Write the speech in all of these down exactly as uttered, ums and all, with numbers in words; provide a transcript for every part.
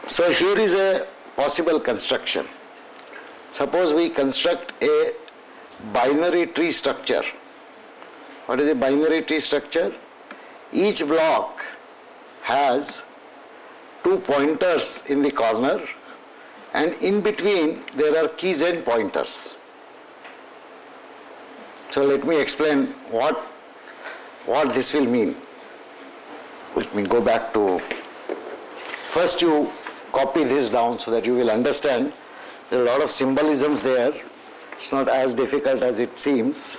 So here is a possible construction. Suppose we construct a binary tree structure. What is a binary tree structure? Each block has two pointers in the corner, and in between there are keys and pointers. So let me explain what, what this will mean. Let me go back to, first you copy this down so that you will understand. There are a lot of symbolisms there. It's not as difficult as it seems.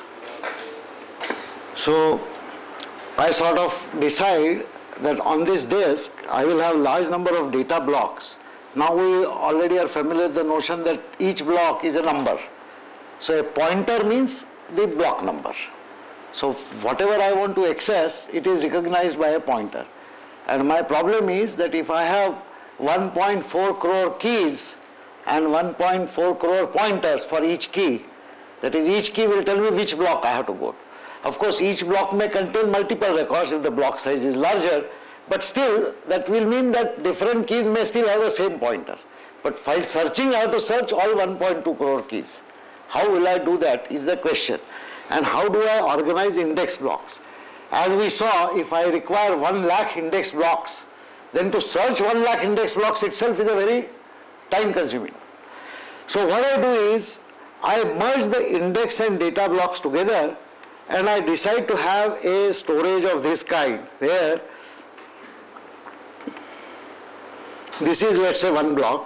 So I sort of decide that on this disk I will have large number of data blocks. Now we already are familiar with the notion that each block is a number. So a pointer means the block number. So whatever I want to access, it is recognized by a pointer. And my problem is that if I have one point four crore keys and one point four crore pointers for each key, that is, each key will tell me which block I have to go to. Of course, each block may contain multiple records if the block size is larger, but still that will mean that different keys may still have the same pointer. But while searching, I have to search all one point two crore keys. How will I do that is the question. And how do I organize index blocks? As we saw, if I require one lakh index blocks, then to search one lakh index blocks itself is a very time consuming. So what I do is, I merge the index and data blocks together, and I decide to have a storage of this kind, where this is, let's say, one block,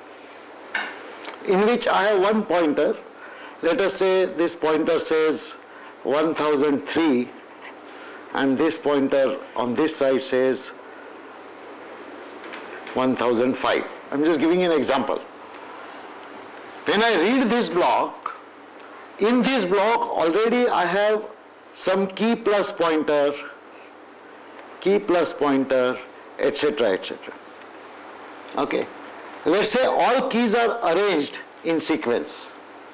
in which I have one pointer. Let us say this pointer says one thousand three, and this pointer on this side says one thousand five. I'm just giving you an example. When I read this block, in this block already I have some key plus pointer, key plus pointer, et cetera, et cetera. Okay. Let's say all keys are arranged in sequence.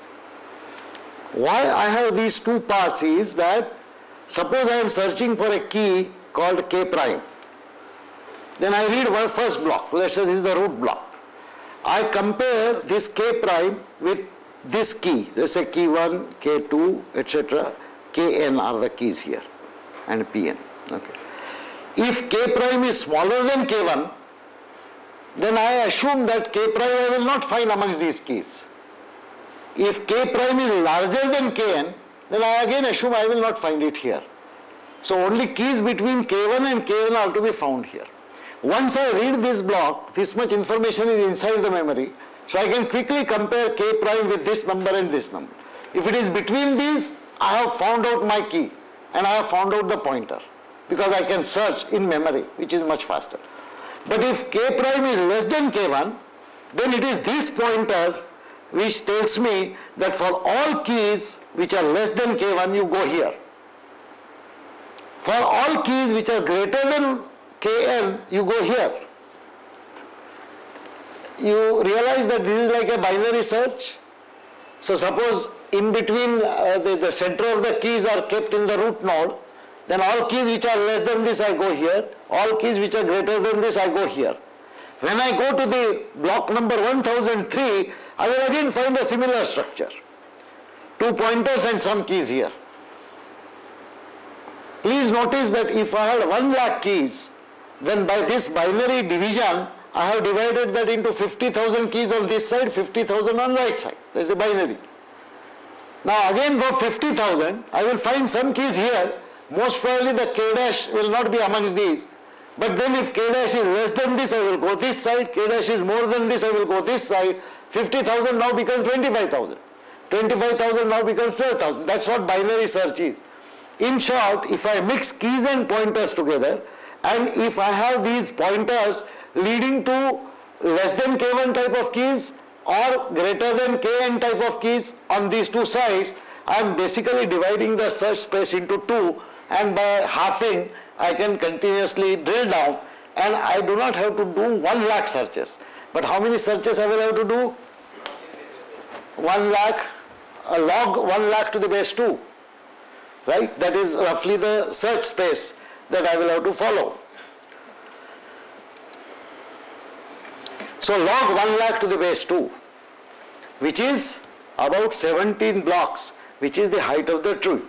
Why I have these two parts is that, suppose I am searching for a key called K prime. Then I read one first block. Let's say this is the root block. I compare this K prime with this key. Let's say key one, K two, et cetera. K n are the keys here, and P n. Okay. If K prime is smaller than K one, then I assume that K prime I will not find amongst these keys. If K prime is larger than K n, then I again assume I will not find it here. So only keys between K one and K n are to be found here. Once I read this block, this much information is inside the memory, so I can quickly compare K prime with this number and this number. If it is between these, I have found out my key and I have found out the pointer, because I can search in memory, which is much faster. But if K prime is less than K one, then it is this pointer which tells me that for all keys which are less than K one, you go here. For all keys which are greater than K n, you go here. You realize that this is like a binary search. So suppose in between uh, the, the center of the keys are kept in the root node, then all keys which are less than this I go here, all keys which are greater than this I go here. When I go to the block number one thousand three, I will again find a similar structure. Two pointers and some keys here. Please notice that if I had one lakh keys, then by this binary division, I have divided that into fifty thousand keys on this side, fifty thousand on right side. That is a binary. Now again for fifty thousand, I will find some keys here. Most probably the K dash will not be amongst these. But then if K dash is less than this, I will go this side. K dash is more than this, I will go this side. fifty thousand now becomes twenty-five thousand. twenty-five thousand now becomes twelve thousand. That's what binary search is. In short, if I mix keys and pointers together, and if I have these pointers leading to less than K one type of keys or greater than K n type of keys on these two sides, I am basically dividing the search space into two, and by halving I can continuously drill down, and I do not have to do one lakh searches. But how many searches I will have to do? One lakh, a log one lakh to the base two, right? That is roughly the search space that I will have to follow. So log one lakh to the base two, which is about seventeen blocks, which is the height of the tree.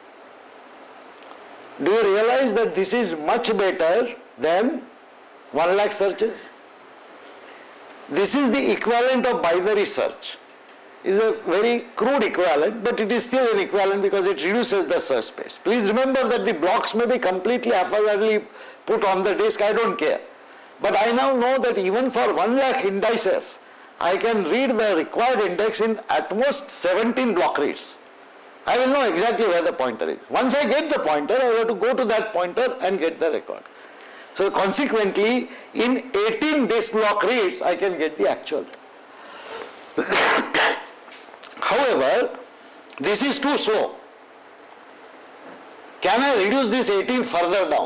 Do you realize that this is much better than one lakh searches? This is the equivalent of binary search. It is a very crude equivalent, but it is still an equivalent because it reduces the search space. Please remember that the blocks may be completely haphazardly put on the disk, I don't care. But I now know that even for one lakh indices, I can read the required index in at most seventeen block reads. I will know exactly where the pointer is. Once I get the pointer, I have to go to that pointer and get the record. So consequently, in eighteen disk block reads, I can get the actual. However, this is too slow. Can I reduce this eighteen further down?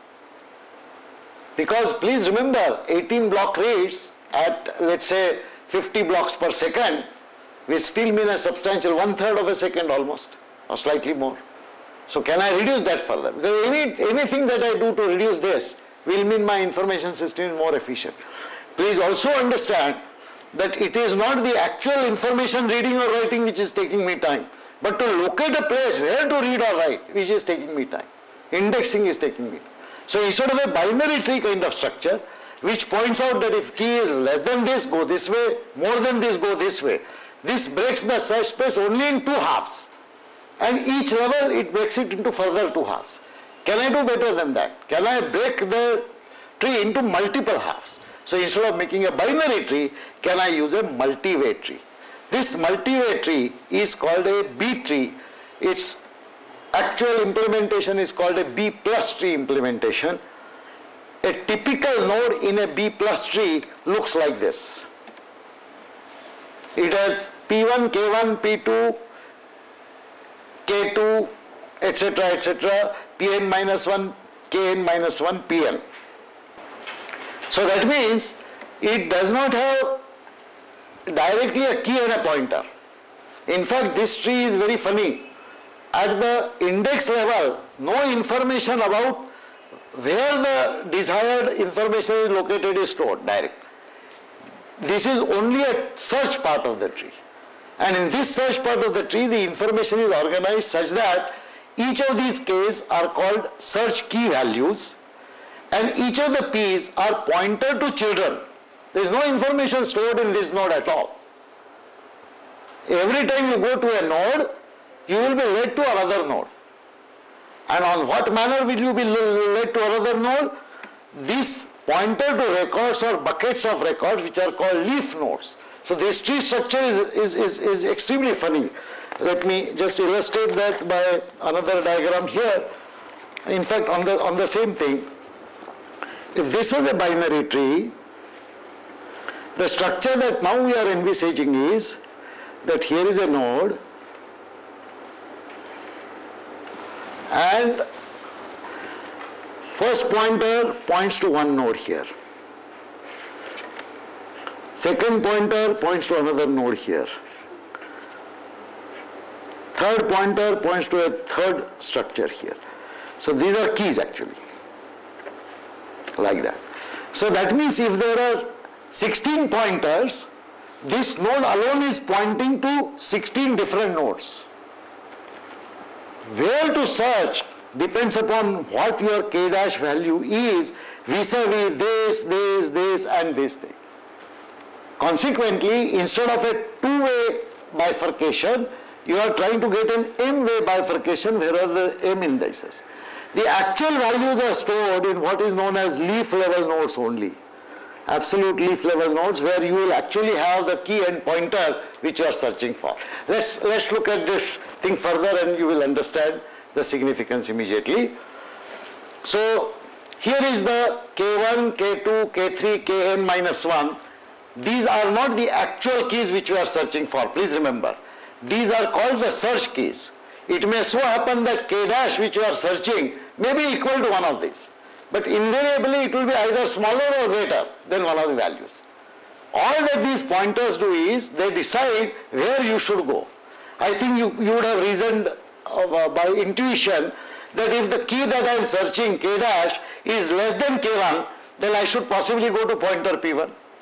Because please remember, eighteen block reads at, let's say, fifty blocks per second will still mean a substantial one third of a second almost, or slightly more. So can I reduce that further? Because any, anything that I do to reduce this will mean my information system is more efficient. Please also understand that it is not the actual information reading or writing which is taking me time, but to locate a place where to read or write which is taking me time. Indexing is taking me time. So instead of a binary tree kind of structure, which points out that if key is less than this, go this way, more than this, go this way. This breaks the search space only in two halves. And each level it breaks it into further two halves. Can I do better than that? Can I break the tree into multiple halves? So instead of making a binary tree, can I use a multi-way tree? This multi-way tree is called a B tree. Its actual implementation is called a B plus tree implementation. A typical node in a B plus tree looks like this. It has P one, K one, P two, K two, et cetera, et cetera, P n minus one, K n minus one, P n. So that means it does not have directly a key and a pointer. In fact, this tree is very funny. At the index level, no information about where the desired information is located is stored direct. This is only a search part of the tree. And in this search part of the tree, the information is organized such that each of these Ks are called search key values, and each of the Ps are pointer to children. There is no information stored in this node at all. Every time you go to a node, you will be led to another node. And on what manner will you be led to another node? This pointer to records or buckets of records, which are called leaf nodes. So this tree structure is, is, is, is extremely funny. Let me just illustrate that by another diagram here. In fact, on the, on the same thing, if this was a binary tree, the structure that now we are envisaging is that here is a node, and first pointer points to one node here. Second pointer points to another node here. Third pointer points to a third structure here. So these are keys actually, like that. So that means if there are sixteen pointers, this node alone is pointing to sixteen different nodes. Where to search depends upon what your K dash value is vis-a-vis this, this, this and this thing. Consequently, instead of a two-way bifurcation, you are trying to get an m-way bifurcation where are the m indices. The actual values are stored in what is known as leaf level nodes only. Absolute leaf level nodes where you will actually have the key and pointer which you are searching for. Let's, let's look at this thing further and you will understand the significance immediately. So here is the K one, K two, K three, K n minus one. These are not the actual keys which you are searching for, please remember. These are called the search keys. It may so happen that K dash which you are searching may be equal to one of these. But invariably it will be either smaller or greater than one of the values. All that these pointers do is they decide where you should go. I think you, you would have reasoned uh, by intuition that if the key that I am searching, K dash, is less than K one, then I should possibly go to pointer P one.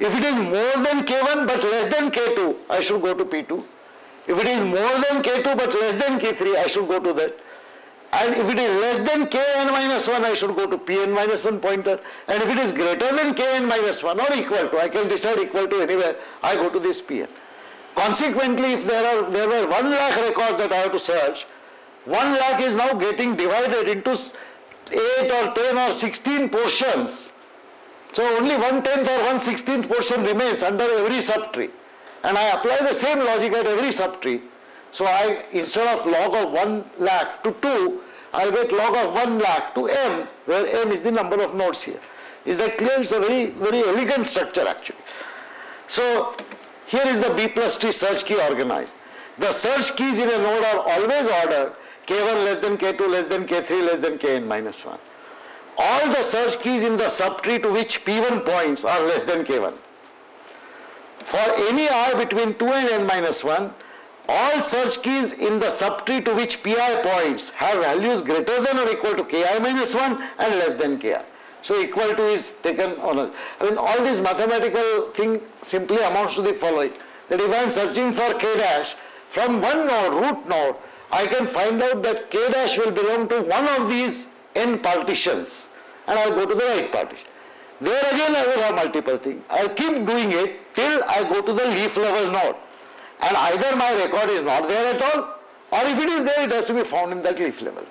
If it is more than K one but less than K two, I should go to P two. If it is more than K two but less than K three, I should go to that. And if it is less than Kn minus one, I should go to Pn minus one pointer. And if it is greater than Kn minus one or equal to, I can decide equal to anywhere, I go to this Pn. Consequently, if there are there were one lakh records that I have to search, one lakh is now getting divided into eight or ten or sixteen portions. So only one tenth or one sixteenth portion remains under every subtree. And I apply the same logic at every subtree. So I, instead of log of one lakh to two, I'll get log of one lakh to m, where m is the number of nodes here. Is that clear? It's a very, very elegant structure actually. So here is the B plus tree search key organized. The search keys in a node are always ordered K one less than K two less than K three less than Kn minus one. All the search keys in the subtree to which P one points are less than K one. For any r between two and n minus one, all search keys in the subtree to which Pi points have values greater than or equal to Ki minus one and less than Ki. So equal to is taken on a, I mean all this mathematical thing simply amounts to the following, that if I am searching for K dash from one node, root node, I can find out that K dash will belong to one of these n partitions and I will go to the right partition. There again I will have multiple things. I will keep doing it till I go to the leaf level node. And either my record is not there at all, or if it is there, it has to be found in that leaf level.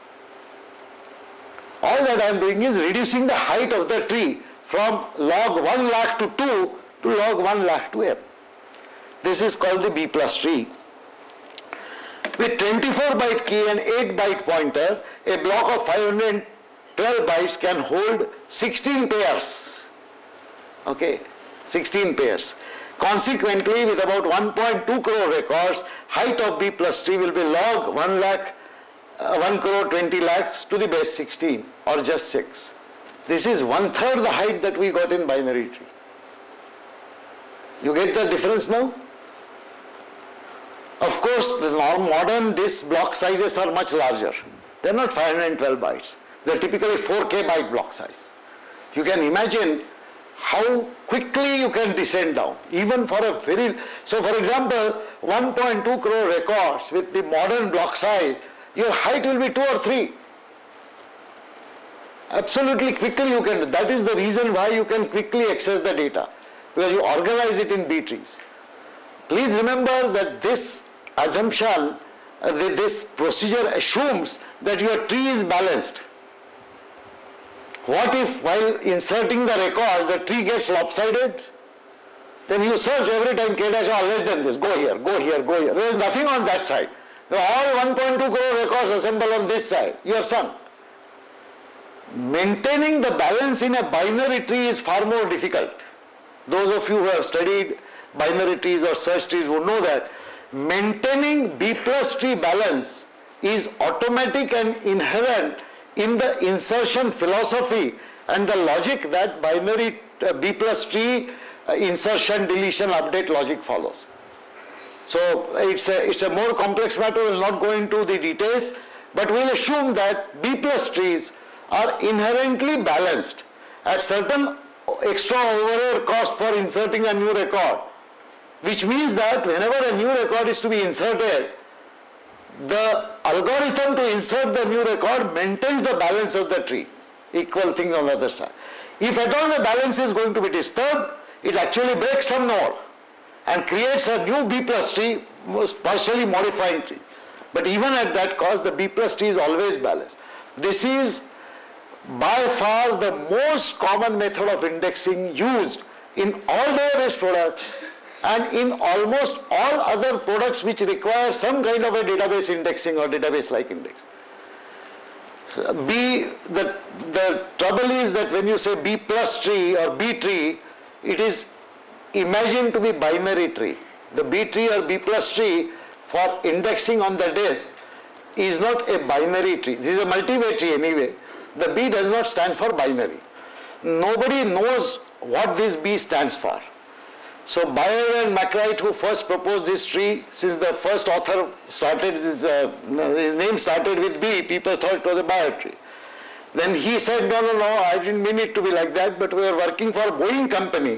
All that I am doing is reducing the height of the tree from log one lakh to two to log one lakh to m. This is called the B plus tree. With twenty-four byte key and eight byte pointer, a block of five hundred twelve bytes can hold sixteen pairs. Okay, sixteen pairs. Consequently, with about one point two crore records, height of B plus tree will be log one lakh, uh, one crore twenty lakhs to the base sixteen or just six. This is one third the height that we got in binary tree. You get the difference now? Of course, the modern disk block sizes are much larger. They are not five hundred twelve bytes. They are typically four K byte block size. You can imagine how quickly you can descend down, even for a very, so for example, one point two crore records with the modern block size, your height will be two or three. Absolutely quickly you can, that is the reason why you can quickly access the data, because you organize it in B trees. Please remember that this assumption, uh, this procedure assumes that your tree is balanced. What if while inserting the records, the tree gets lopsided? Then you search every time K dash or less than this, go here, go here, go here. There is nothing on that side. All one point two crore records assemble on this side. You are sunk. Maintaining the balance in a binary tree is far more difficult. Those of you who have studied binary trees or search trees would know that maintaining B plus tree balance is automatic and inherent in the insertion philosophy and the logic that binary uh, B plus tree uh, insertion, deletion, update logic follows. So it's a, it's a more complex matter, we will not go into the details, but we will assume that B plus trees are inherently balanced at certain extra overhead cost for inserting a new record, which means that whenever a new record is to be inserted, the algorithm to insert the new record maintains the balance of the tree, equal thing on the other side. If at all the balance is going to be disturbed, it actually breaks some node and creates a new B plus tree, partially modifying tree. But even at that cost, the B plus tree is always balanced. This is by far the most common method of indexing used in all database products and in almost all other products which require some kind of a database indexing or database-like index. So B, the, the trouble is that when you say B plus tree or B tree, it is imagined to be binary tree. The B tree or B plus tree for indexing on the disk is not a binary tree. This is a multi-way tree anyway. The B does not stand for binary. Nobody knows what this B stands for. So Bayer and McWright, who first proposed this tree, since the first author started, his, uh, his name started with B, people thought it was a Bayer tree. Then he said, no, no, no, I didn't mean it to be like that, but we are working for a Boeing company,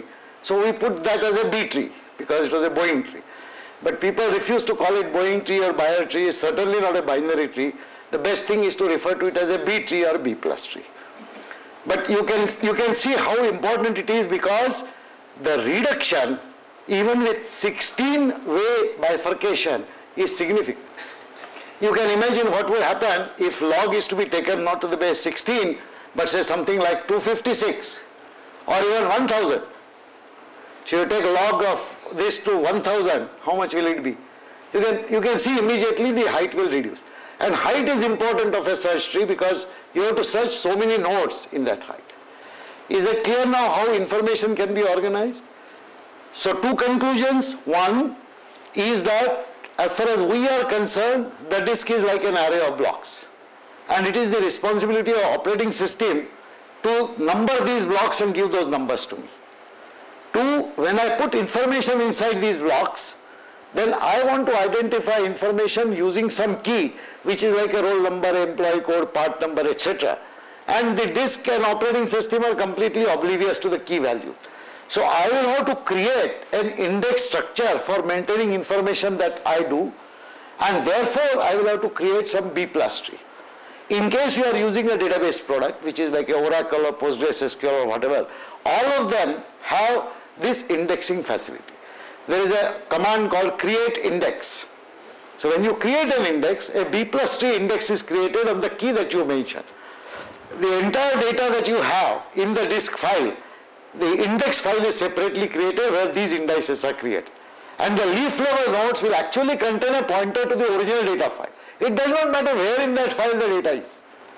So we put that as a B tree because it was a Boeing tree. But people refuse to call it Boeing tree or Bayer tree. It's certainly not a binary tree. The best thing is to refer to it as a B tree or B plus tree. But you can, you can see how important it is because the reduction, even with sixteen way bifurcation, is significant. You can imagine what will happen if log is to be taken not to the base sixteen, but say something like two hundred fifty-six or even one thousand. So you take log of this to one thousand, how much will it be? You can, you can see immediately the height will reduce. And height is important of a search tree because you have to search so many nodes in that height. Is it clear now how information can be organized? So two conclusions. One is that as far as we are concerned, the disk is like an array of blocks. And it is the responsibility of operating system to number these blocks and give those numbers to me. Two, when I put information inside these blocks, then I want to identify information using some key, which is like a roll number, employee code, part number, et cetera. And the disk and operating system are completely oblivious to the key value. So I will have to create an index structure for maintaining information that I do, and therefore I will have to create some B plus tree. In case you are using a database product, which is like a Oracle or PostgreSQL or whatever, all of them have this indexing facility. There is a command called create index. So when you create an index, a B plus tree index is created on the key that you mentioned. The entire data that you have in the disk file, the index file is separately created where these indices are created. And the leaf level nodes will actually contain a pointer to the original data file. It does not matter where in that file the data is.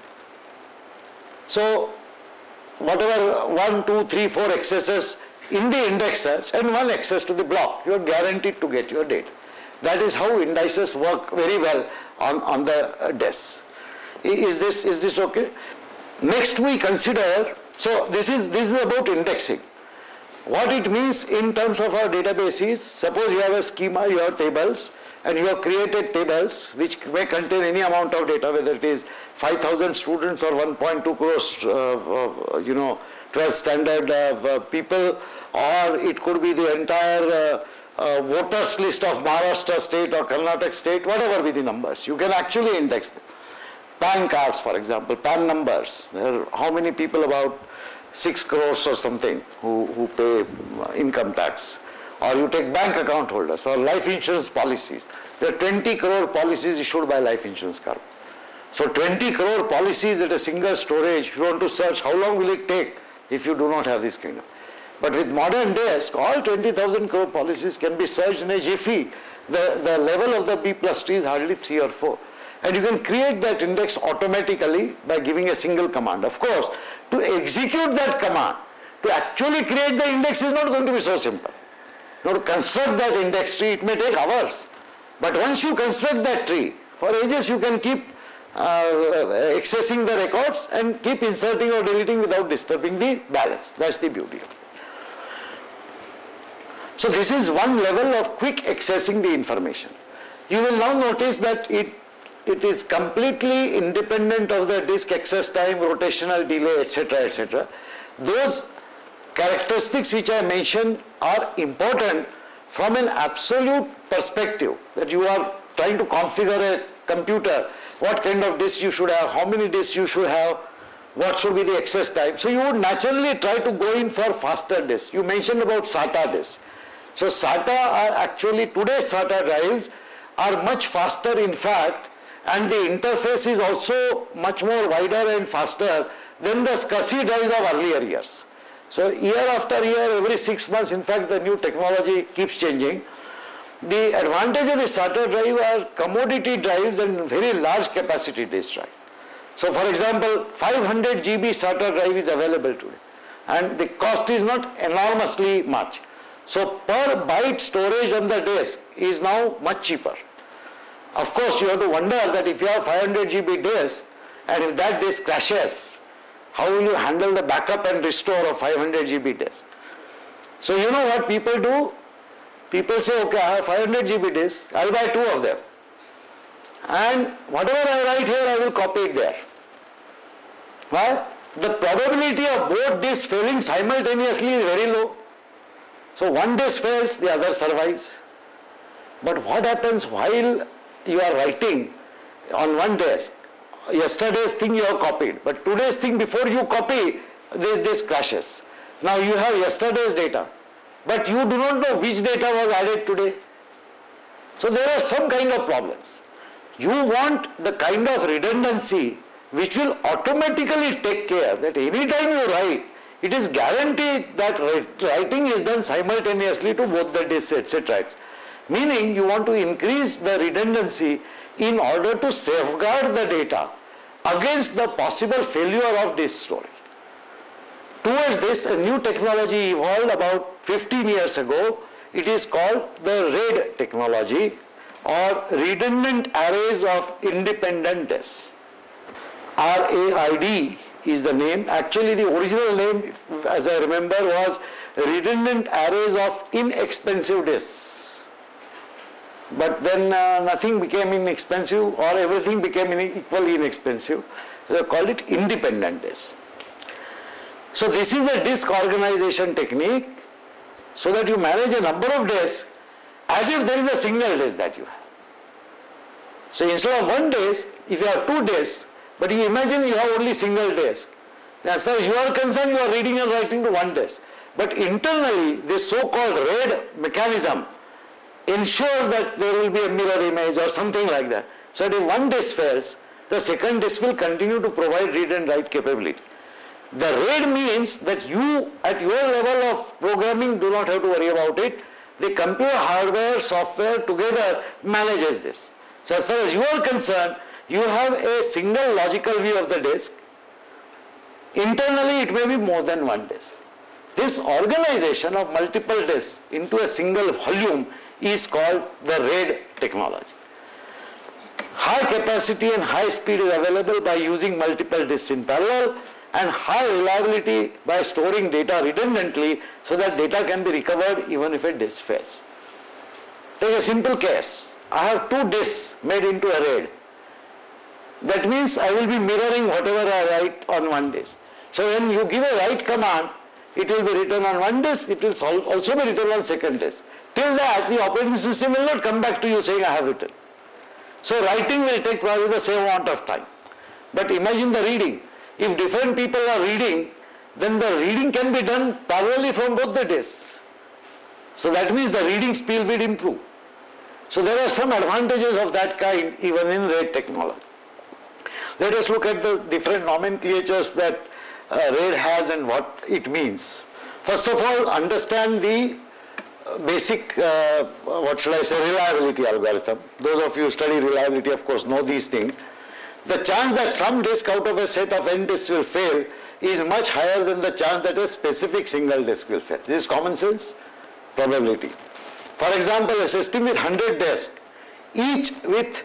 So whatever one, two, three, four accesses in the index search and one access to the block, you are guaranteed to get your data. That is how indices work very well on, on the disk. Is this, is this okay? Next we consider, so this is, this is about indexing. What it means in terms of our database is, suppose you have a schema, you have tables, and you have created tables which may contain any amount of data, whether it is five thousand students or one point two crores, uh, uh, you know, twelve standard uh, people, or it could be the entire uh, uh, voters list of Maharashtra state or Karnataka state, whatever be the numbers. You can actually index them. P A N cards, for example, P A N numbers. There are how many people, about six crores or something, who, who pay income tax. Or you take bank account holders or life insurance policies. There are twenty crore policies issued by life insurance company. So twenty crore policies at a single storage, if you want to search, how long will it take if you do not have this kind of? But with modern disk, all twenty thousand crore policies can be searched in a jiffy. The, the level of the B plus tree is hardly three or four. And you can create that index automatically by giving a single command. Of course, to execute that command, to actually create the index is not going to be so simple. Now to construct that index tree, it may take hours. But once you construct that tree, for ages you can keep uh, accessing the records and keep inserting or deleting without disturbing the balance. That's the beauty of it. So this is one level of quick accessing the information. You will now notice that it, it is completely independent of the disk access time, rotational delay, et cetera, et cetera. Those characteristics which I mentioned are important from an absolute perspective, that you are trying to configure a computer, what kind of disk you should have, how many disks you should have, what should be the access time. So you would naturally try to go in for faster disks. You mentioned about SATA disks. So SATA are actually, today's SATA drives are much faster in fact, and the interface is also much more wider and faster than the SCSI drives of earlier years. So year after year, every six months, in fact, the new technology keeps changing. The advantage of the SATA drive are commodity drives and very large capacity disk drive. So for example, five hundred G B SATA drive is available today, and the cost is not enormously much. So per byte storage on the disk is now much cheaper. Of course, you have to wonder that if you have five hundred G B disk, and if that disk crashes, how will you handle the backup and restore of five hundred G B disk? So you know what people do? People say, okay, I have five hundred G B disk, I'll buy two of them. And whatever I write here, I will copy it there. Why? The probability of both disks failing simultaneously is very low. So one disk fails, the other survives. But what happens while you are writing on one disk? Yesterday's thing you have copied, but today's thing before you copy, this disk crashes. Now you have yesterday's data, but you do not know which data was added today. So there are some kind of problems. You want the kind of redundancy which will automatically take care that any time you write, it is guaranteed that writing is done simultaneously to both the disks, et cetera. Meaning you want to increase the redundancy in order to safeguard the data against the possible failure of disk storage. Towards this, a new technology evolved about fifteen years ago. It is called the RAID technology, or Redundant Arrays of Independent Disks. R A I D is the name. Actually, the original name, as I remember, was Redundant Arrays of Inexpensive Disks. But then uh, nothing became inexpensive, or everything became in equally inexpensive. So they called it independent disks. So this is the disk organization technique, so that you manage a number of disks as if there is a single disk that you have. So instead of one disk, if you have two disks, but you imagine you have only single disk, as far as you are concerned, you are reading and writing to one disk. But internally, this so-called RAID mechanism ensures that there will be a mirror image or something like that. So that if one disk fails, the second disk will continue to provide read and write capability. The RAID means that you, at your level of programming, do not have to worry about it. The computer hardware, software together manages this. So as far as you are concerned, you have a single logical view of the disk. Internally, it may be more than one disk. This organization of multiple disks into a single volume is called the RAID technology. High capacity and high speed is available by using multiple disks in parallel, and high reliability by storing data redundantly so that data can be recovered even if a disk fails. Take a simple case. I have two disks made into a RAID. That means I will be mirroring whatever I write on one disk. So when you give a write command, it will be written on one disk, it will also be written on second disk. Till that, the operating system will not come back to you saying I have written. So writing will take probably the same amount of time. But imagine the reading. If different people are reading, then the reading can be done parallelly from both the disks. So that means the reading speed will improve. So there are some advantages of that kind even in RAID technology. Let us look at the different nomenclatures that uh, RAID has and what it means. First of all, understand the uh, basic, uh, what should I say, reliability algorithm. Those of you who study reliability, of course, know these things. The chance that some disk out of a set of n disks will fail is much higher than the chance that a specific single disk will fail. This is common sense probability. For example, a system with one hundred disks, each with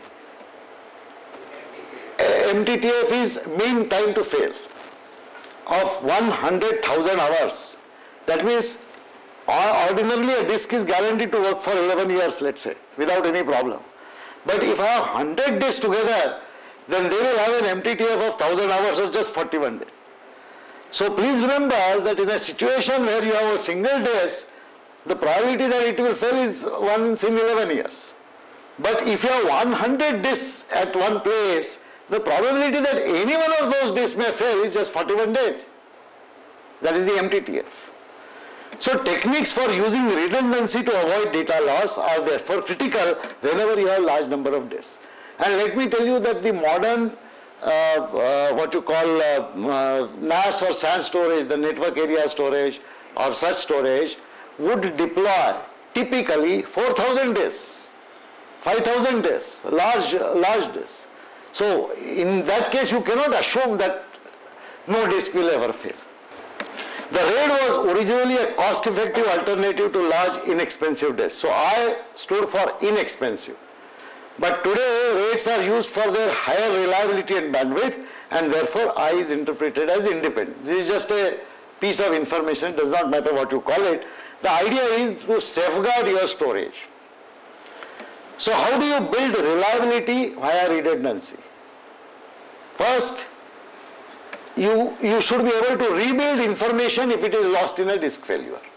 M T T F is mean time to fail of one hundred thousand hours. That means ordinarily a disk is guaranteed to work for eleven years, let's say, without any problem. But if I have one hundred disks together, then they will have an M T T F of one thousand hours or just forty-one days. So please remember that in a situation where you have a single disk, the probability that it will fail is once in eleven years. But if you have one hundred disks at one place, the probability that any one of those disks may fail is just forty-one days. That is the M T T F. So techniques for using redundancy to avoid data loss are therefore critical whenever you have a large number of disks. And let me tell you that the modern, uh, uh, what you call uh, uh, N A S or S A N storage, the network area storage or such storage, would deploy typically four thousand disks, five thousand disks, large, large disks. So in that case, you cannot assume that no disk will ever fail. The RAID was originally a cost-effective alternative to large, inexpensive disks. So I stood for inexpensive. But today, RAIDs are used for their higher reliability and bandwidth, and therefore I is interpreted as independent. This is just a piece of information, it does not matter what you call it. The idea is to safeguard your storage. So how do you build reliability via redundancy? First, you, you should be able to rebuild information if it is lost in a disk failure.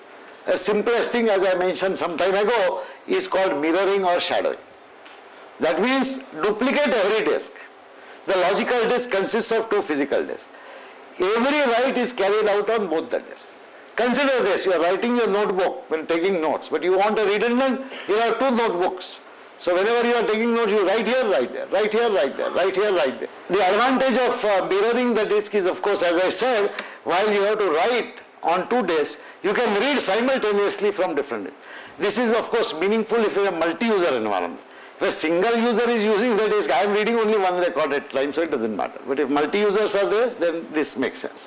A simplest thing, as I mentioned some time ago, is called mirroring or shadowing. That means duplicate every disk. The logical disk consists of two physical disks. Every write is carried out on both the disks. Consider this, you are writing your notebook when taking notes, but you want a redundant, you have two notebooks. So whenever you are taking notes, you write here, write there, write here, write there, write here, write there. The advantage of uh, mirroring the disk is, of course, as I said, while you have to write on two disks, you can read simultaneously from different disks. This is, of course, meaningful if you have a multi-user environment. If a single user is using the disk, I am reading only one record at a time, so it doesn't matter. But if multi-users are there, then this makes sense.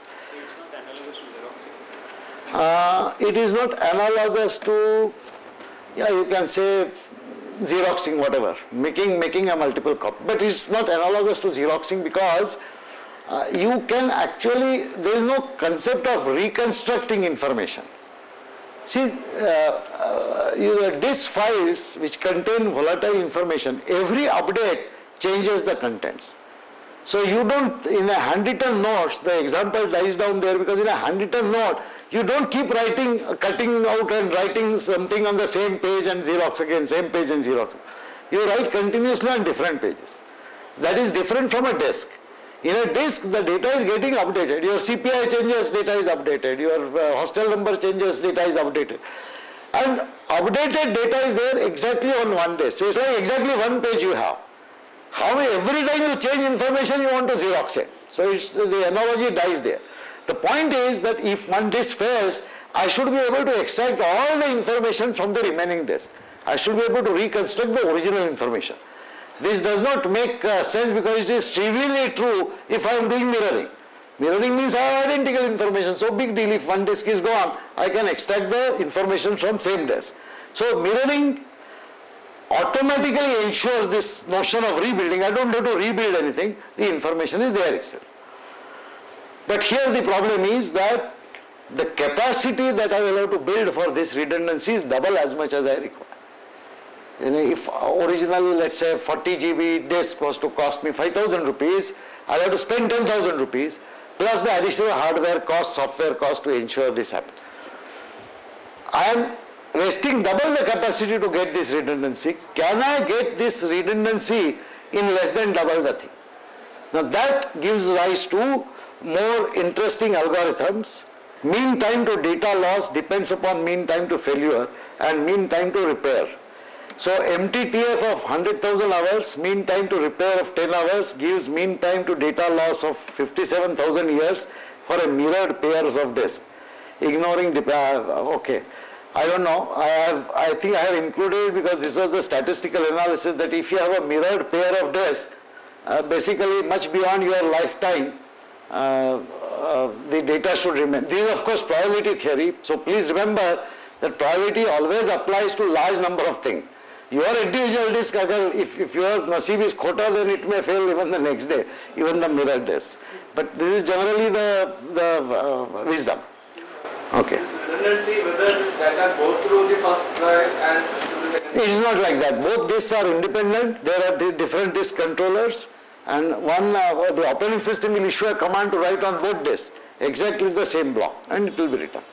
Uh, it is not analogous to, yeah, you can say Xeroxing, whatever, making making a multiple copy. But it's not analogous to Xeroxing because uh, you can actually, there is no concept of reconstructing information. See, uh, uh, your disk files which contain volatile information, every update changes the contents. So you don't, in a handwritten notes, the example dies down there because in a handwritten note, you don't keep writing, cutting out and writing something on the same page and Xerox again, same page and Xerox. You write continuously on different pages. That is different from a disk. In a disk, the data is getting updated. Your C P I changes, data is updated. Your uh, hostel number changes, data is updated. And updated data is there exactly on one disk. So it's like exactly one page you have. How every time you change information, you want to Xerox it. So it's, the analogy dies there. The point is that if one disk fails, I should be able to extract all the information from the remaining disk. I should be able to reconstruct the original information. This does not make uh, sense because it is trivially true if I am doing mirroring. Mirroring means I have identical information, so big deal. If one disk is gone, I can extract the information from same disk. So mirroring automatically ensures this notion of rebuilding. I don't have to rebuild anything, the information is there itself. But here the problem is that the capacity that I will have to build for this redundancy is double as much as I require. You know, if originally, let's say, forty G B disk was to cost me five thousand rupees, I'll have to spend ten thousand rupees plus the additional hardware cost, software cost to ensure this happens. I am wasting double the capacity to get this redundancy. Can I get this redundancy in less than double the thing? Now that gives rise to more interesting algorithms. Mean time to data loss depends upon mean time to failure and mean time to repair. So M T T F of one hundred thousand hours, mean time to repair of ten hours gives mean time to data loss of fifty-seven thousand years for a mirrored pairs of disk. Ignoring, uh, okay. I don't know, I have, I think I have included it because this was the statistical analysis that if you have a mirrored pair of disks, uh, basically much beyond your lifetime, uh, uh, the data should remain. This is of course probability theory, so please remember that probability always applies to large number of things. Your individual disk, if, if your nasib is khota, then it may fail even the next day, even the mirrored disk. But this is generally the, the uh, wisdom. Okay. Redundancy, whether this data go through the first drive and to the second. It is not like that. Both disks are independent. There are different disk controllers, and one uh, the operating system will issue a command to write on both disks exactly the same block, and it will be written.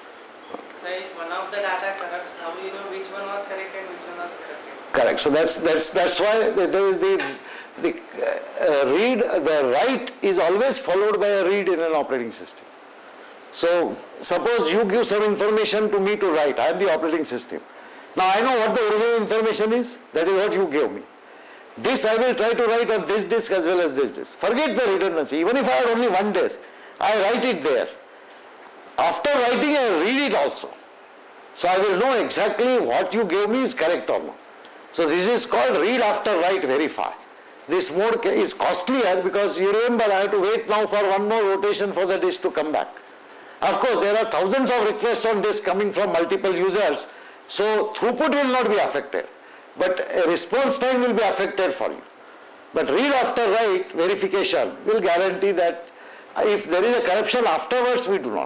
So if one of the data corrupts, how do you know which one was correct and which one was correct? Correct. So that's that's that's why there is the the uh, read the write is always followed by a read in an operating system. So suppose you give some information to me to write. I am the operating system. Now I know what the original information is. That is what you gave me. This I will try to write on this disk as well as this disk. Forget the redundancy. Even if I had only one disk, I write it there. After writing, I read it also. So I will know exactly what you gave me is correct or not. So this is called read after write verify. This mode is costlier because you remember I have to wait now for one more rotation for the disk to come back. Of course, there are thousands of requests on disk coming from multiple users, so throughput will not be affected, but a response time will be affected for you. But read after write verification will guarantee that if there is a corruption afterwards, we do not.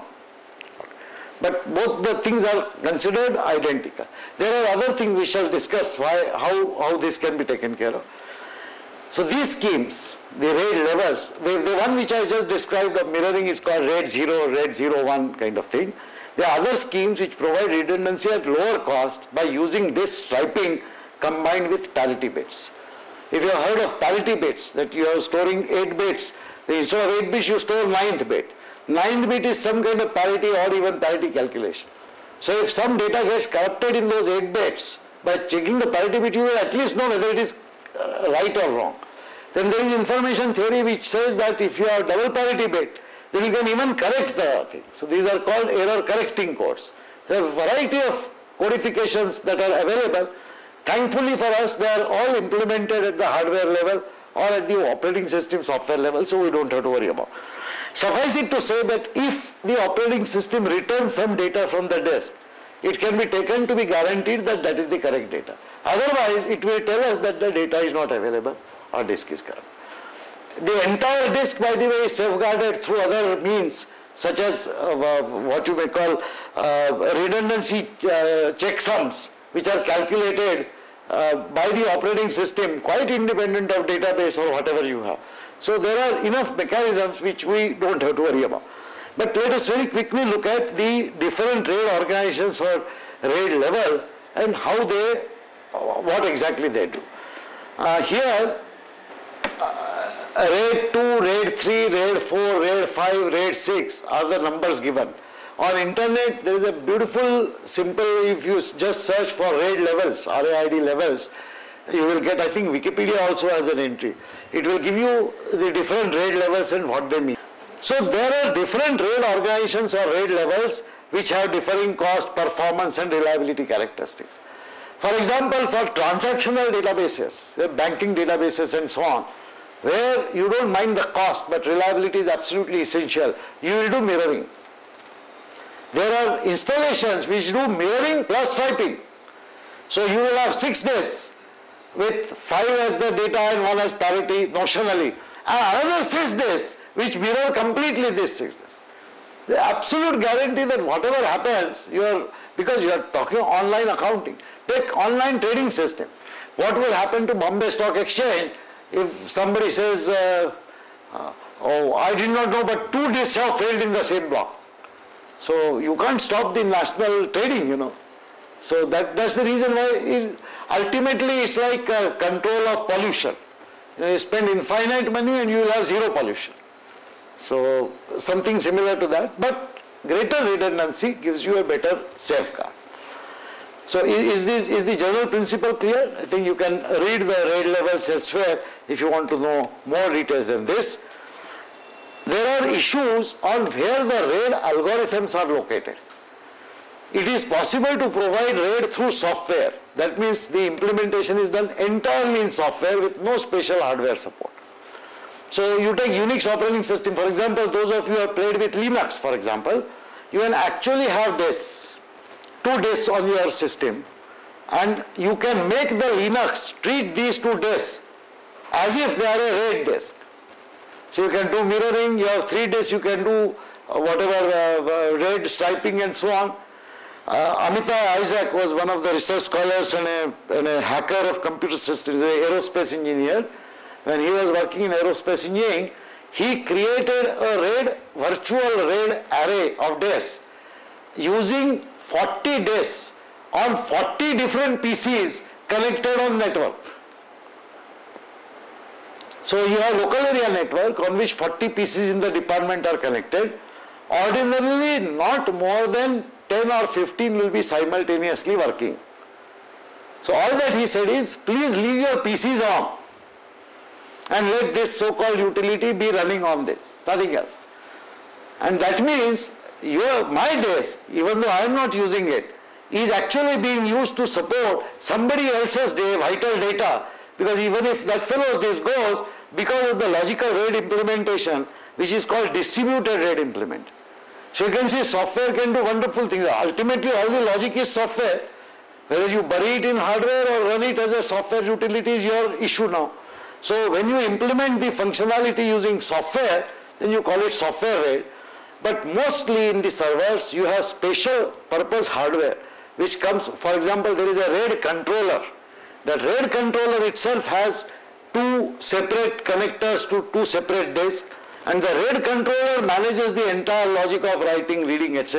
But both the things are considered identical. There are other things we shall discuss why, how, how this can be taken care of. So these schemes, the RAID levels, the, the one which I just described of mirroring is called RAID zero, RAID zero one kind of thing. There are other schemes which provide redundancy at lower cost by using disk striping combined with parity bits. If you have heard of parity bits, that you are storing eight bits, then instead of eight bits you store ninth bit. Ninth bit is some kind of parity or even parity calculation. So if some data gets corrupted in those eight bits, by checking the parity bit you will at least know whether it is uh, right or wrong. Then there is information theory which says that if you have double parity bit, then you can even correct the thing. So these are called error correcting codes. There are a variety of codifications that are available. Thankfully for us, they are all implemented at the hardware level or at the operating system software level, so we don't have to worry about. Suffice it to say that if the operating system returns some data from the disk, it can be taken to be guaranteed that that is the correct data. Otherwise, it will tell us that the data is not available or disk is corrupt. The entire disk, by the way, is safeguarded through other means, such as uh, what you may call uh, redundancy uh, checksums, which are calculated uh, by the operating system, quite independent of database or whatever you have. So there are enough mechanisms which we don't have to worry about. But let us very quickly look at the different RAID organizations or RAID level and how they, what exactly they do. Uh, here, uh, RAID two, RAID three, RAID four, RAID five, RAID six are the numbers given. On internet, there is a beautiful, simple, if you just search for RAID levels, R A I D levels, you will get, I think Wikipedia also has an entry. It will give you the different RAID levels and what they mean. So there are different RAID organizations or RAID levels which have differing cost, performance and reliability characteristics. For example, for transactional databases, banking databases and so on, where you don't mind the cost but reliability is absolutely essential, you will do mirroring. There are installations which do mirroring plus striping. So you will have six disks with five as the data and one as parity notionally, and another six disks which mirror completely this six disks. The absolute guarantee that whatever happens, you are, because you are talking online accounting. Take online trading system. What will happen to Bombay Stock Exchange if somebody says, uh, uh, oh, I did not know, but two disks have failed in the same block. So you can't stop the national trading, you know. So that, that's the reason why it, ultimately it's like a control of pollution. You know, you spend infinite money and you will have zero pollution. So something similar to that, but greater redundancy gives you a better safeguard. So is, this, is the general principle clear? I think you can read the RAID levels elsewhere if you want to know more details than this. There are issues on where the RAID algorithms are located. It is possible to provide RAID through software. That means the implementation is done entirely in software with no special hardware support. So you take Unix operating system, for example, those of you who have played with Linux, for example, you can actually have disks, two disks on your system, and you can make the Linux treat these two disks as if they are a RAID disk. So you can do mirroring, you have three disks, you can do uh, whatever uh, uh, RAID striping and so on. Uh, Amitai Isaac was one of the research scholars and a, and a hacker of computer systems, an aerospace engineer. When he was working in aerospace engineering, he created a RAID, virtual RAID array of disks using forty disks on forty different P Cs connected on network. So you have local area network on which forty P Cs in the department are connected. Ordinarily, not more than ten or fifteen will be simultaneously working. So all that he said is, please leave your P Cs on and let this so-called utility be running on this, nothing else. And that means your, my disk, even though I am not using it, is actually being used to support somebody else's day, vital data, because even if that fellow's disk goes, because of the logical RAID implementation, which is called distributed RAID implement. So you can see software can do wonderful things. Ultimately all the logic is software. Whether you bury it in hardware or run it as a software utility is your issue now. So when you implement the functionality using software, then you call it software RAID. But mostly in the servers you have special purpose hardware which comes, for example, there is a RAID controller. That RAID controller itself has two separate connectors to two separate disks, and the RAID controller manages the entire logic of writing, reading, et cetera.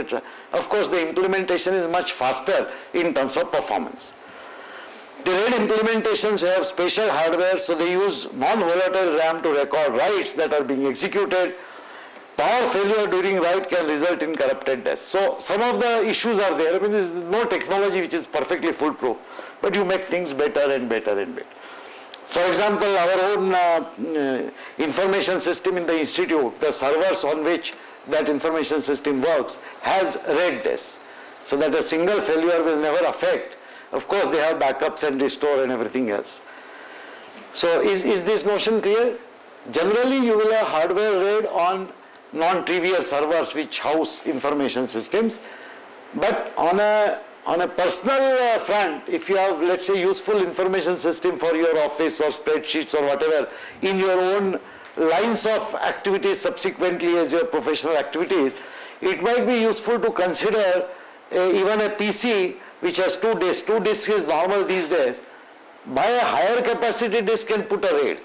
Of course, the implementation is much faster in terms of performance. The RAID implementations have special hardware, so they use non-volatile RAM to record writes that are being executed. Power failure during write can result in corrupted disk. So some of the issues are there. I mean, there is no technology which is perfectly foolproof, but you make things better and better and better. For example, our own uh, uh, information system in the institute, the servers on which that information system works, has RAID disks, so that a single failure will never affect. Of course, they have backups and restore and everything else. So is, is this notion clear? Generally, you will have hardware RAID on non-trivial servers which house information systems, but on a on a personal uh, front, if you have, let's say, useful information system for your office or spreadsheets or whatever in your own lines of activities subsequently as your professional activities, it might be useful to consider uh, even a P C which has two disks. Two disks is normal these days. Buy a higher capacity disk and put a RAID.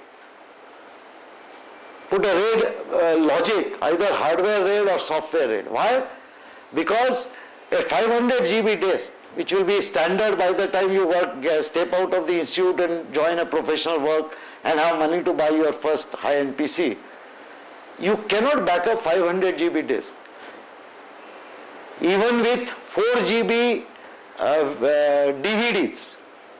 Put a RAID uh, logic, either hardware RAID or software RAID. Why? Because a five hundred G B disk, which will be standard by the time you work, step out of the institute and join a professional work and have money to buy your first high-end P C, you cannot back up five hundred G B disk. Even with four G B uh, uh, D V Ds.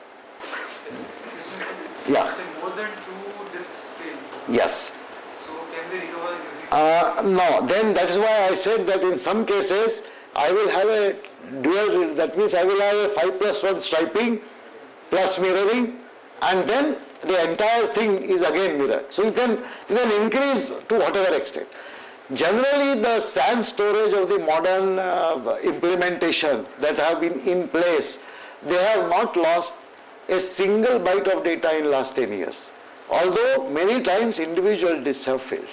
Yeah. More than two disks fail. Yes. So can they recover using? Uh, no, then that is why I said that in some cases I will have a dual, that means I will have a five plus one striping plus mirroring, and then the entire thing is again mirrored. So you can, you can increase to whatever extent. Generally, the S A N storage of the modern uh, implementation that have been in place, they have not lost a single byte of data in last ten years. Although many times individual disks have failed,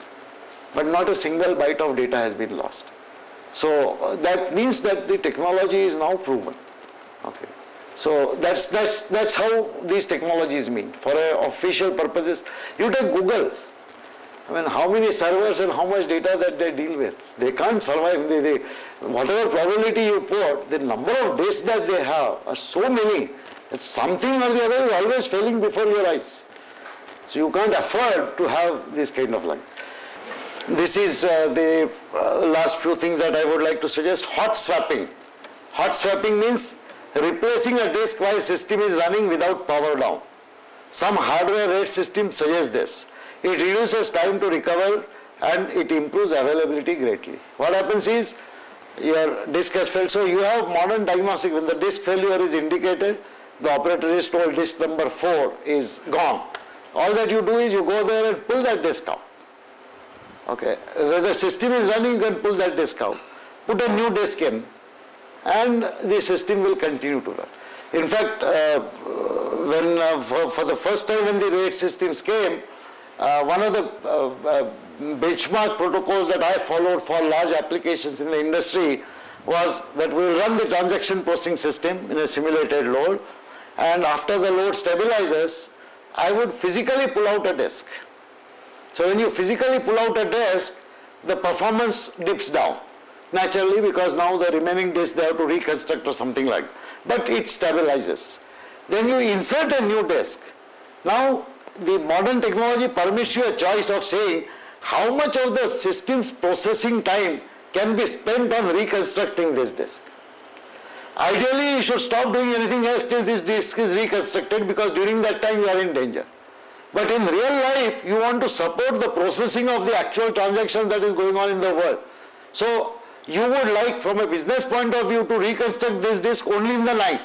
but not a single byte of data has been lost. So uh, that means that the technology is now proven. Okay. So that's that's that's how these technologies mean. For uh, official purposes, you take Google. I mean, how many servers and how much data that they deal with? They can't survive. They, they, whatever probability you put, the number of disks that they have are so many that something or the other is always failing before your eyes. So you can't afford to have this kind of life. This is uh, the uh, last few things that I would like to suggest. Hot swapping. Hot swapping means replacing a disk while system is running without power down. Some hardware RAID systems suggest this. It reduces time to recover and it improves availability greatly. What happens is your disk has failed. So you have modern diagnostic. When the disk failure is indicated, the operator is told disk number four is gone. All that you do is you go there and pull that disk out. Okay, when the system is running, you can pull that disk out, put a new disk in, and the system will continue to run. In fact, uh, when uh, for, for the first time when the RAID systems came, uh, one of the uh, uh, benchmark protocols that I followed for large applications in the industry was that we will run the transaction processing system in a simulated load, and after the load stabilizes, I would physically pull out a disk. So when you physically pull out a disk, the performance dips down naturally, because now the remaining disk they have to reconstruct or something like that. But it stabilizes. Then you insert a new disk. Now the modern technology permits you a choice of saying how much of the system's processing time can be spent on reconstructing this disk. Ideally, you should stop doing anything else till this disk is reconstructed, because during that time you are in danger. But in real life, you want to support the processing of the actual transaction that is going on in the world. So you would like, from a business point of view, to reconstruct this disk only in the night.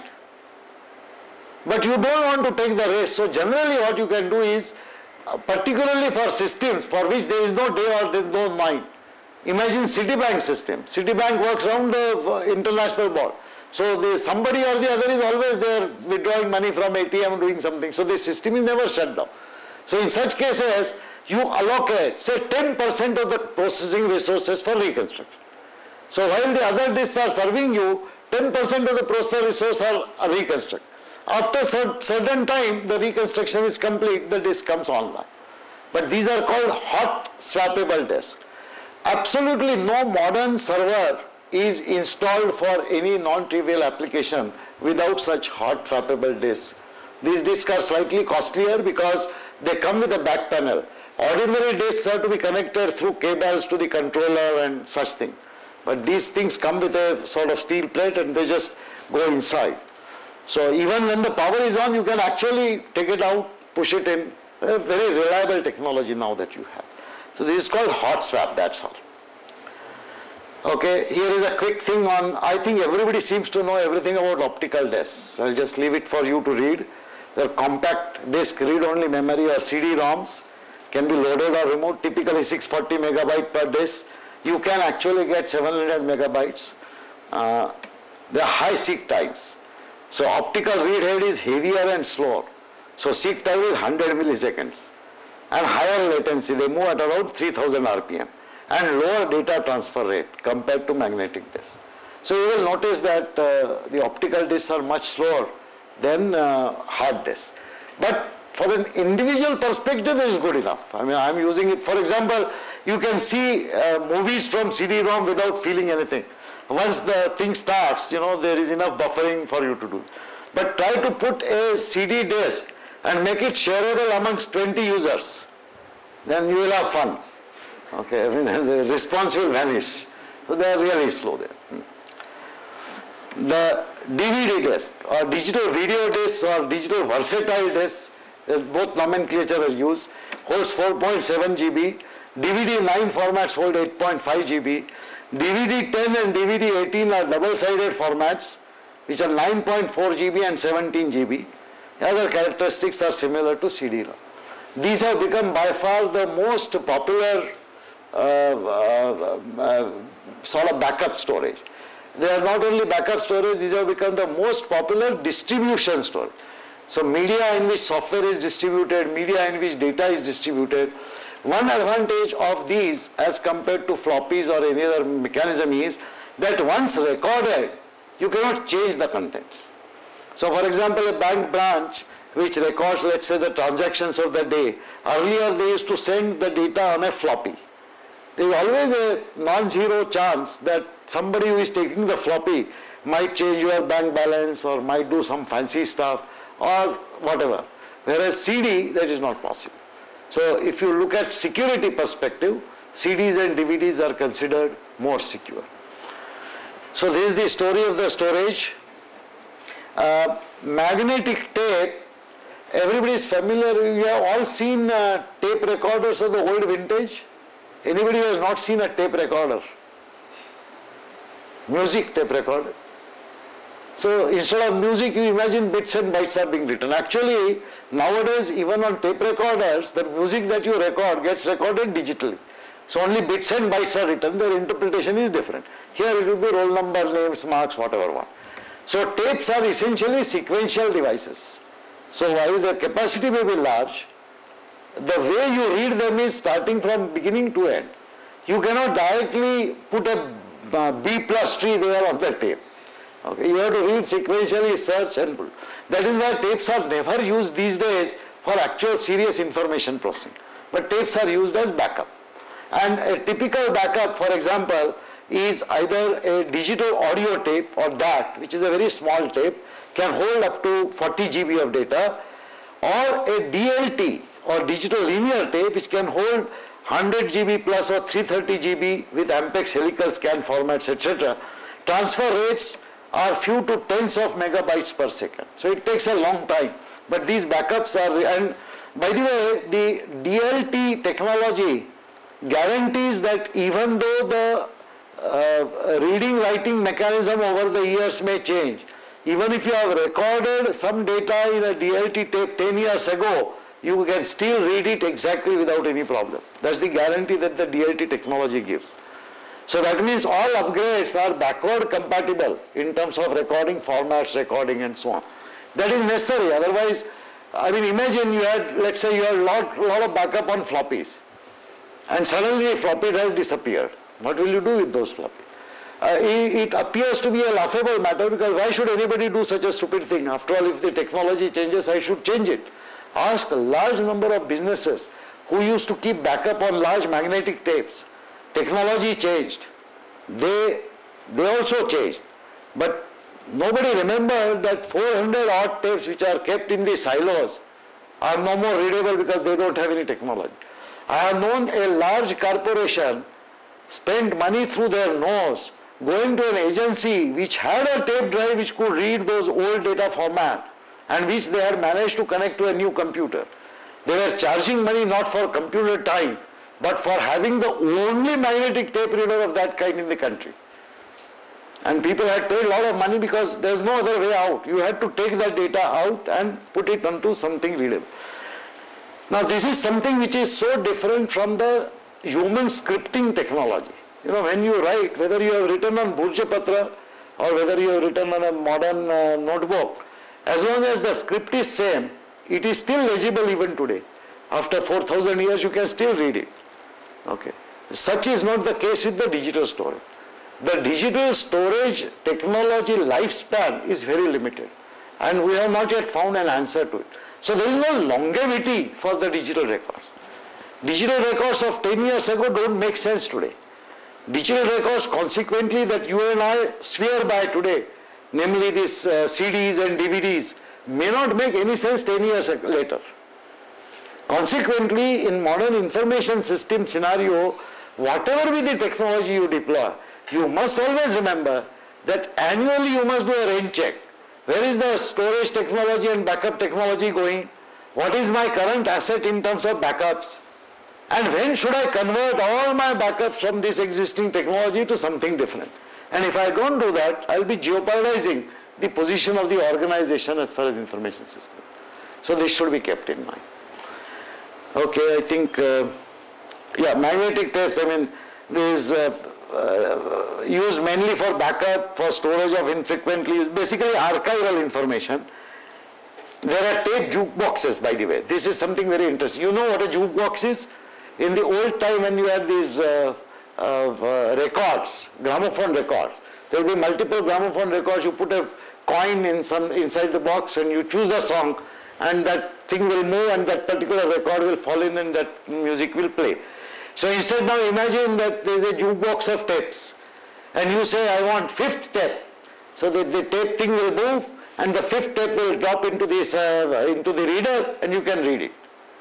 But you don't want to take the risk. So generally what you can do is, uh, particularly for systems for which there is no day or there is no night. Imagine Citibank system. Citibank works around the uh, international board. So the, somebody or the other is always there withdrawing money from A T M, doing something. So the system is never shut down. So in such cases, you allocate, say, ten percent of the processing resources for reconstruction. So while the other disks are serving you, ten percent of the processor resources are, are reconstructed. After a certain time, the reconstruction is complete, the disk comes online. But these are called hot swappable disks. Absolutely no modern server is installed for any non-trivial application without such hot swappable disks. These disks are slightly costlier because they come with a back panel. Ordinary disks have to be connected through cables to the controller and such thing. But these things come with a sort of steel plate and they just go inside. So even when the power is on, you can actually take it out, push it in. A very reliable technology now that you have. So this is called hot swap, that's all. Okay, here is a quick thing on, I think everybody seems to know everything about optical disks. So I'll just leave it for you to read. They're compact disk, read-only memory or C D ROMs, can be loaded or removed, typically six hundred forty megabyte per disk. You can actually get seven hundred megabytes. Uh, they are high seek times. So optical read head is heavier and slower. So seek time is one hundred milliseconds. And higher latency, they move at around three thousand R P M. And lower data transfer rate compared to magnetic disks. So you will notice that uh, the optical disks are much slower than uh, hard disks. But for an individual perspective, it is good enough. I mean, I am using it. For example, you can see uh, movies from C D ROM without feeling anything. Once the thing starts, you know, there is enough buffering for you to do. But try to put a C D disk and make it shareable amongst twenty users. Then you will have fun. Okay, I mean, the response will vanish. So they are really slow there. The D V D disk or digital video disk or digital versatile disk, both nomenclature are used, holds four point seven G B. D V D nine formats hold eight point five G B. D V D ten and D V D eighteen are double-sided formats, which are nine point four G B and seventeen G B. Other characteristics are similar to C D ROM. These have become by far the most popular uh, uh, uh, sort of backup storage. They are not only backup storage, these have become the most popular distribution storage. So media in which software is distributed, media in which data is distributed. One advantage of these as compared to floppies or any other mechanism is that once recorded, you cannot change the contents. So for example, a bank branch which records, let's say, the transactions of the day, earlier they used to send the data on a floppy. There is always a non-zero chance that somebody who is taking the floppy might change your bank balance or might do some fancy stuff or whatever. Whereas C D, that is not possible. So if you look at security perspective, C Ds and D V Ds are considered more secure. So this is the story of the storage. Uh, magnetic tape, everybody is familiar, we have all seen uh, tape recorders of the old vintage. Anybody who has not seen a tape recorder? Music tape recorder. So instead of music, you imagine bits and bytes are being written. Actually, nowadays, even on tape recorders, the music that you record gets recorded digitally. So only bits and bytes are written, their interpretation is different. Here it will be roll number, names, marks, whatever one. So tapes are essentially sequential devices. So while their capacity may be large, the way you read them is starting from beginning to end. You cannot directly put a uh, B plus tree there on the tape. Okay, you have to read sequentially, search and put. That is why tapes are never used these days for actual serious information processing. But tapes are used as backup. And a typical backup, for example, is either a digital audio tape or D A T, which is a very small tape, can hold up to forty G B of data, or a D L T or digital linear tape which can hold one hundred G B plus or three hundred thirty G B with Ampex helical scan formats, et cetera. Transfer rates are few to tens of megabytes per second. So it takes a long time. But these backups are, and by the way, the D L T technology guarantees that even though the uh, reading writing mechanism over the years may change, even if you have recorded some data in a D L T tape ten years ago, you can still read it exactly without any problem. That's the guarantee that the D L T technology gives. So that means all upgrades are backward compatible in terms of recording formats, recording and so on. That is necessary. Otherwise, I mean, imagine you had, let's say you had a lot, lot of backup on floppies and suddenly a floppy drive disappeared. What will you do with those floppies? Uh, it, it appears to be a laughable matter because why should anybody do such a stupid thing? After all, if the technology changes, I should change it. Ask a large number of businesses who used to keep backup on large magnetic tapes. Technology changed. They They also changed. But nobody remembered that four hundred odd tapes which are kept in the silos are no more readable because they don't have any technology. I have known a large corporation spent money through their nose going to an agency which had a tape drive which could read those old data format and which they had managed to connect to a new computer. They were charging money not for computer time but for having the only magnetic tape reader of that kind in the country. And people had paid a lot of money because there's no other way out. You had to take that data out and put it onto something readable. Now this is something which is so different from the human scripting technology. You know, when you write, whether you have written on Bhurja Patra or whether you have written on a modern uh, notebook, as long as the script is same, it is still legible even today. After four thousand years, you can still read it. Okay. Such is not the case with the digital storage. The digital storage technology lifespan is very limited and we have not yet found an answer to it. So there is no longevity for the digital records. Digital records of ten years ago don't make sense today. Digital records consequently that you and I swear by today, namely these uh, C Ds and D V Ds, may not make any sense ten years later. Consequently, in modern information system scenario, whatever be the technology you deploy, you must always remember that annually you must do a rain check. Where is the storage technology and backup technology going? What is my current asset in terms of backups? And when should I convert all my backups from this existing technology to something different? And if I don't do that, I'll be jeopardizing the position of the organization as far as information system. So this should be kept in mind. Okay, I think, uh, yeah, magnetic tapes, I mean, this uh, uh, used mainly for backup, for storage of infrequently used, basically archival information. There are tape jukeboxes, by the way. This is something very interesting. You know what a jukebox is? In the old time when you had these uh, uh, uh, records, gramophone records, there will be multiple gramophone records. You put a coin in some, inside the box and you choose a song and that thing will move and that particular record will fall in and that music will play. So instead now imagine that there is a jukebox of tapes and you say I want fifth tape. So that the tape thing will move and the fifth tape will drop into, this, uh, into the reader and you can read it.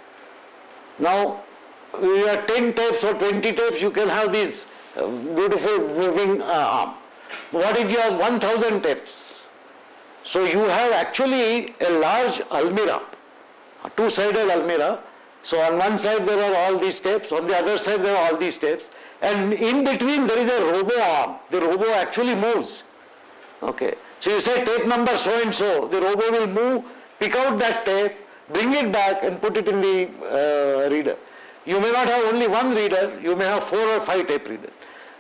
Now you have ten tapes or twenty tapes, you can have this uh, beautiful moving uh, arm. What if you have one thousand tapes? So you have actually a large almirah, a two-sided almirah. So on one side there are all these tapes, on the other side there are all these tapes, and in between there is a robo arm. The robo actually moves. Okay. So you say tape number so and so, the robo will move, pick out that tape, bring it back and put it in the uh, reader. You may not have only one reader, you may have four or five tape readers.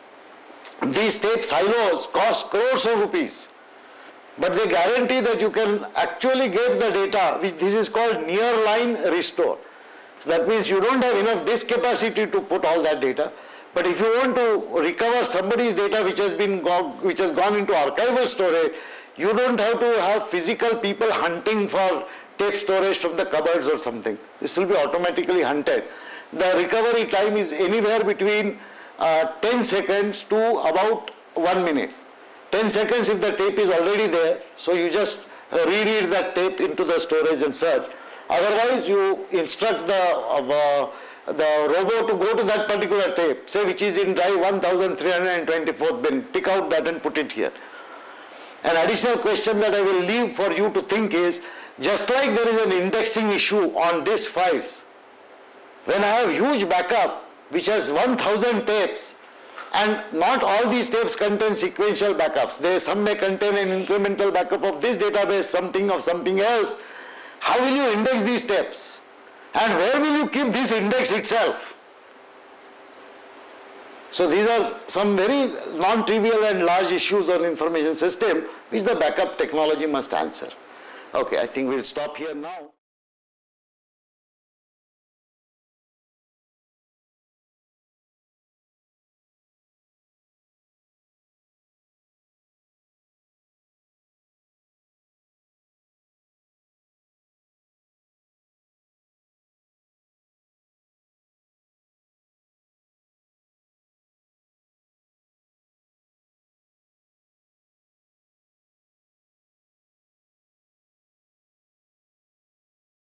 These tape silos cost crores of rupees, but they guarantee that you can actually get the data, which this is called near-line restore. So that means you don't have enough disk capacity to put all that data, but if you want to recover somebody's data which has been go which has gone into archival storage, you don't have to have physical people hunting for tape storage from the cupboards or something. This will be automatically hunted. The recovery time is anywhere between uh, ten seconds to about one minute. ten seconds if the tape is already there, so you just uh, reread that tape into the storage and search. Otherwise, you instruct the, uh, the robo to go to that particular tape, say which is in drive one thousand three hundred twenty-fourth bin, pick out that and put it here. An additional question that I will leave for you to think is, just like there is an indexing issue on disk files, when I have huge backup which has one thousand tapes and not all these tapes contain sequential backups, they some may contain an incremental backup of this database, something of something else, how will you index these tapes? And where will you keep this index itself? So these are some very non-trivial and large issues on information system which the backup technology must answer. Okay, I think we'll stop here now.